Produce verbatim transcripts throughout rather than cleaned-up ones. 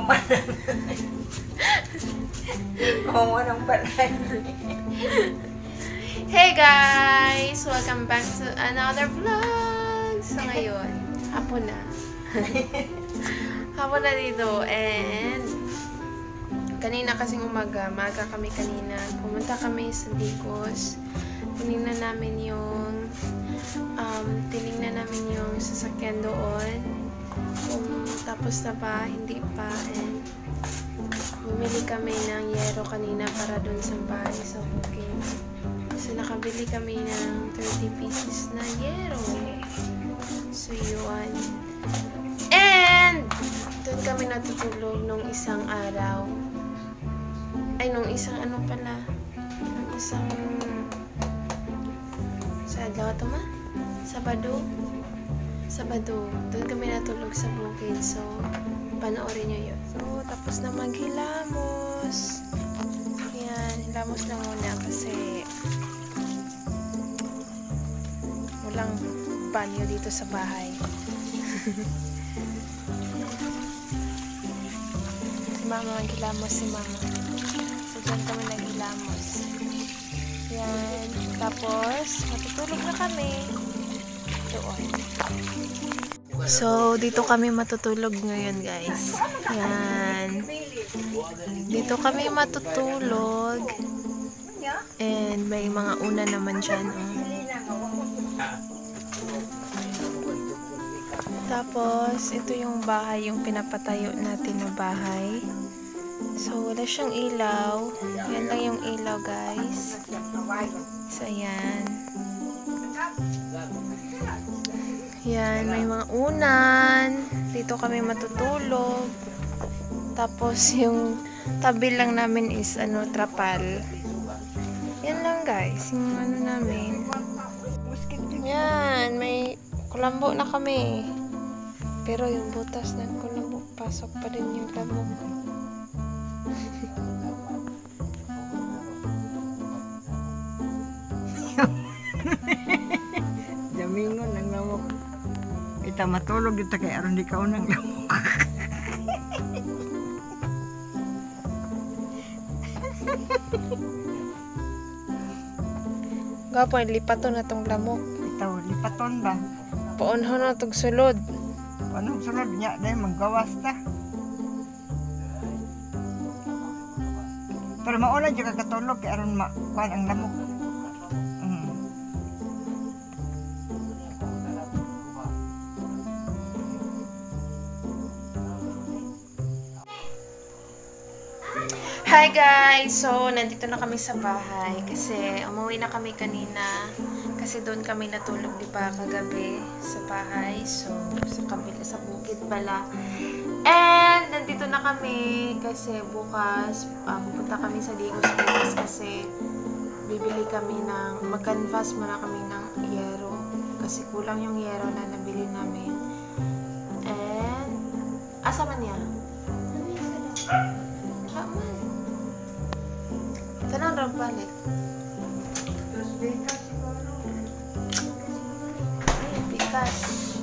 Oo, anong balay. Hey guys! Welcome back to another vlog! So ngayon, hapon na. Hapon na dito and kanina kasing umaga, maga kami kanina. Pumunta kami sa Digos. Tinignan namin yung um, tinignan namin yung sasakyan doon. Kung tapos na ba, hindi pa. And bumili kami ng yero kanina para doon sa bahay sa bukid. So nakabili kami ng thirty pieces na yero. So yun. And doon kami natutulog nung isang araw. Ay, nung isang ano pala. Nung isang sa adlaw ito ma? Sabado? Sabado. Doon kami natulog sa bukid. So, panoorin nyo yun. So, tapos na maghilamos. Yan. Hilamos lang muna kasi walang banyo dito sa bahay. Si mama maghilamos si mama. So, dyan kami naghilamos. Yan. Tapos, matutulog na kami. Doon. So, dito kami matutulog ngayon, guys. Yan. Dito kami matutulog. And may mga una naman dyan. Oh. Tapos, ito yung bahay, yung pinapatayo natin na bahay. So, wala siyang ilaw. Yan lang yung ilaw, guys. So, yan. Yan, may mga unan. Dito kami matutulog. Tapos, yung tabi lang namin is, ano, trapal. Yan lang, guys. Yung ano namin. Yan, may kulambo na kami. Pero yung butas ng kulambo, pasok pa rin yung lamok. Jamingon ng lamok. Ita matulog dito kay aron di ka unang lamok. Gapon, lipaton na tong lamok. Ito, lipaton ba? Paunho na tong sulod. Anong sunod niya? Dahil maggawas ta. Pero mauna dyan ka katulog kay aron makuhan ang lamok. Mm. Hi guys! So, nandito na kami sa bahay kasi umuwi na kami kanina kasi doon kami natulog di ba kagabi sa bahay. So, sa kabila sa bukid pala. And, nandito na kami kasi bukas uh, pupunta kami sa Digos bukas kasi bibili kami ng mag-canvas muna kami ng yero kasi kulang yung yero na nabili namin. And, asa man niya? Haman. Tanong rin balik. Ay, bigas.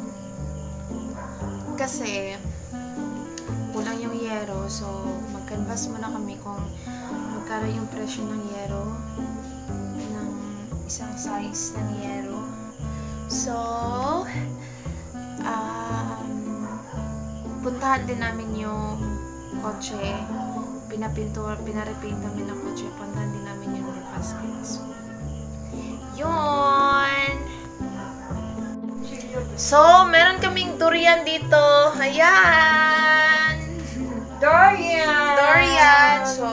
Kasi, kulang yung yero. So, mag-canvas muna kami kung magkano yung presyo ng yero. Ng isang size ng yero. So, um, puntahan din namin yung kotse. Pinapintura, pinarepaint namin ng kotse. Puntahan din namin yung bukas. So, yun! So, meron kaming durian dito. Ayan! Dorian! Durian! So,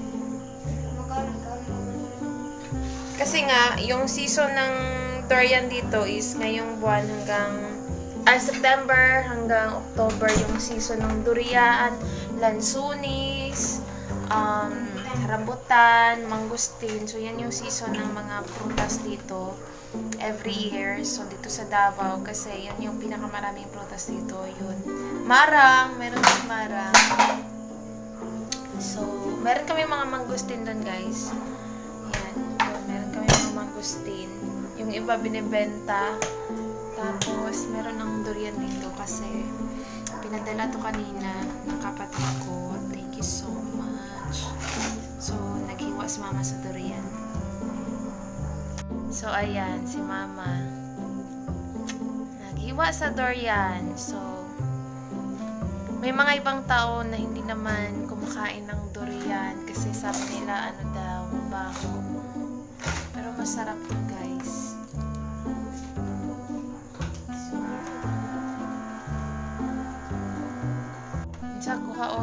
kasi nga, yung season ng durian dito is ngayong buwan hanggang ah, September hanggang October yung season ng durian, lansunis, um, rambutan, mangustin. So, yan yung season ng mga prutas dito every year. So, dito sa Davao kasi yan yung pinakamaraming prutas dito. Yun. Marang. Meron din marang. So, meron kami mga mangustin doon, guys. Yan. Yun, meron kami mga mangustin. Yung iba binibenta. Tapos, meron ng durian dito kasi pinadala to kanina ng kapatid ko. mama sa durian. So, ayan, si mama. Naghiwa sa durian. So, may mga ibang tao na hindi naman kumakain ng durian kasi sabi nila, ano daw, mabaho. Pero masarap to, guys. Sa kuha o.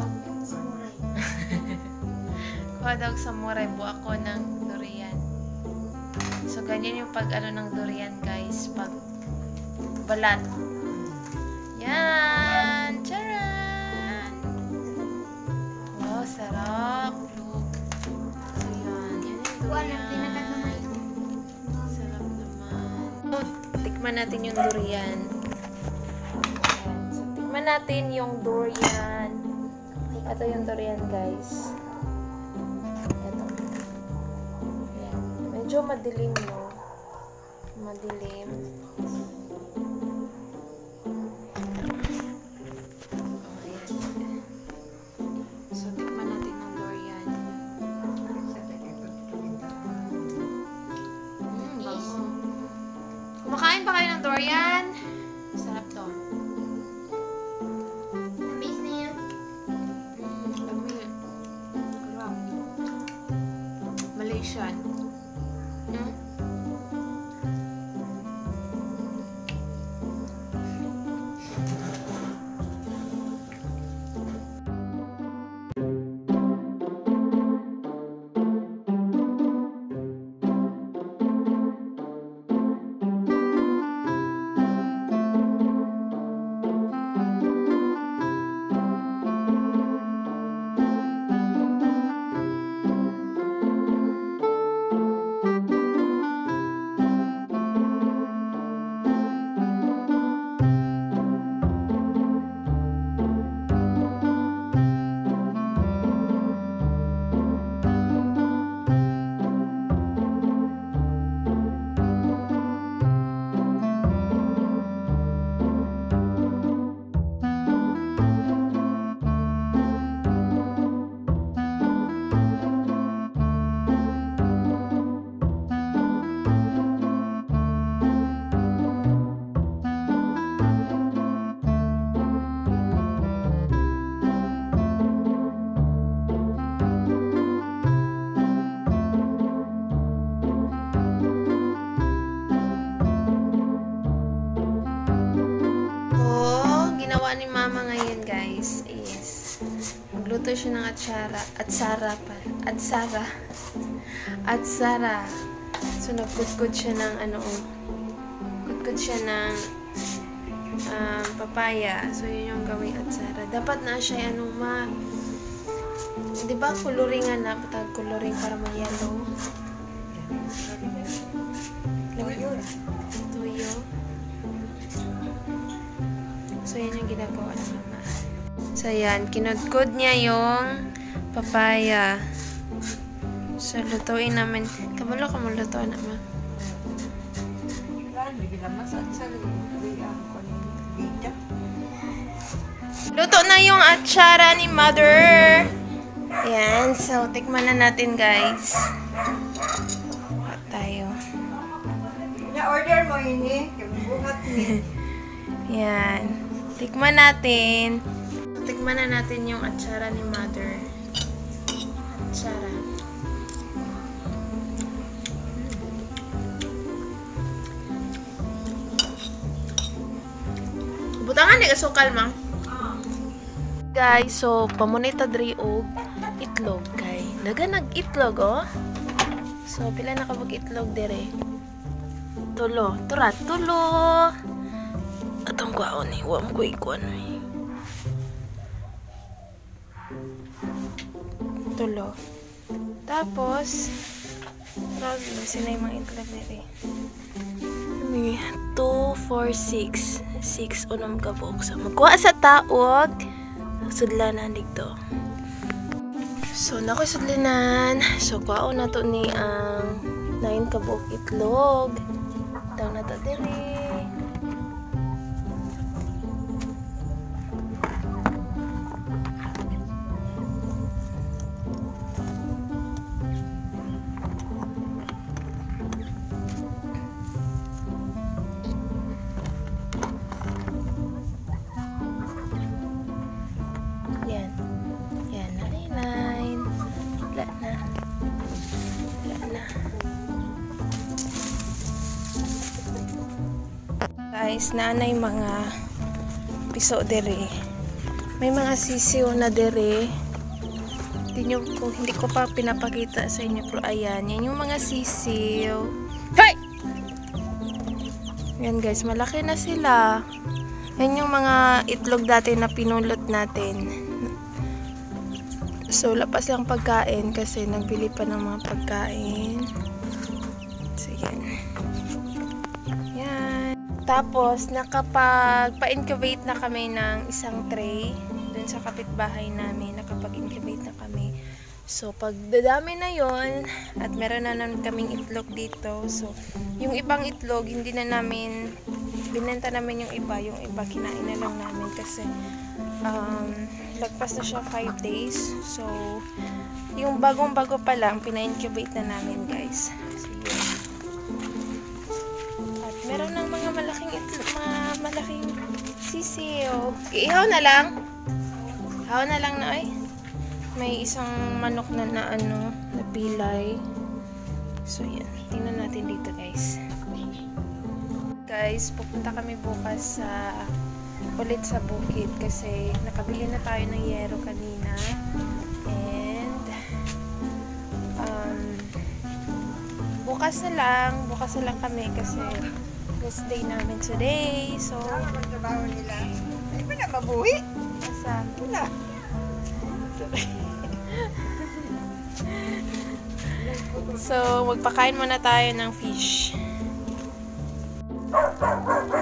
Kuha daw sa muray. Buwa ko ng durian. So, ganyan yung pag ano ng durian, guys. Pag balat. Yan! Charan! Wow, sarap. Look. So, yan. Yan yung durian. Sarap naman. So, tikman natin yung durian. Ayan. So, tikman natin yung durian. Ito yung durian, guys. Ito. Ayan. Medyo madilim, no? Madilim. Oh, ayan. So, tikman natin ng durian. Mm, bango. Kumakain ba kayo ng durian? Sarap to. Tamis na yun. Mm, lami. Sarap. Malaysian. Hmm? Ni mama ngayon, guys, is magluto siya ng atsara atsara pa atsara atsara so nagkutkut siya ng ano kutkut siya ng um, papaya. So yun yung gawing atsara. Dapat na siya ano ma di ba coloringan na patag coloring para ma-yellow. Tuyo. Tuyo. So, yan yung ginagawa ng mama. So, yan. Kinudkod niya yung papaya. So, lutuin namin. Kamalo ka mo lutuin naman. Luto na yung atsara ni mother. Yan. So, tikman na natin, guys. What tayo? Na-order mo ini. Bungat ni. Yan. Tikman natin. Tikman na natin yung atsara ni mother. Atsara. Butangan ni kasukal, mang. Guys, so pamunita diri og itlog kay. Daga nag-itlog, oh. So pila na kabog itlog dire? Tulo, turat, tulo. Atong kwaon ni, wa mo ko ikuan ni. Tulo. Tapos, rag na sila yung mga itlog nila. two, four, six. six unang kabok. So, magkuha sa taog. Sudlanan dito. So, nakoy sudlanan. So, kwaon na to ni ang nine kabok itlog. Daw na to diri. guys, naanay mga piso dere. May mga sisiw na dere. Hindi nyo ko, hindi ko pa pinapakita sa inyo, pero ayan, yan yung mga sisiw. Hey! Yan guys, malaki na sila. Yan yung mga itlog dati na pinulot natin. So, lapas lang pagkain kasi nagbili pa ng mga pagkain. So, yan. Yan. Tapos, nakapag-pa-incubate na kami ng isang tray. Dun sa kapitbahay namin, nakapag-incubate na kami. So, pag dadami na yon at meron na naman kaming itlog dito. So, yung ibang itlog, hindi na namin, binenta namin yung iba. Yung iba, kinain na lang namin kasi um, lagpas na siya five days. So, yung bagong-bago pa lang, pina-incubate na namin, guys. So, yun. At meron ng mga malaking itlog, mga malaking sisiyo. Iihaw na lang. Iihaw na lang na, ay. May isang manok na na ano, na pilay. So, yan. Tingnan natin dito, guys. Guys, pupunta kami bukas sa ulit sa bukid kasi nakabili na tayo ng yero kanina. And um, bukas na lang. Bukas na lang kami kasi rest day namin today. So, Ano ang trabaho nila? Ay, ba na mabuhi? asa? Wala. So, magpakain muna tayo ng fish.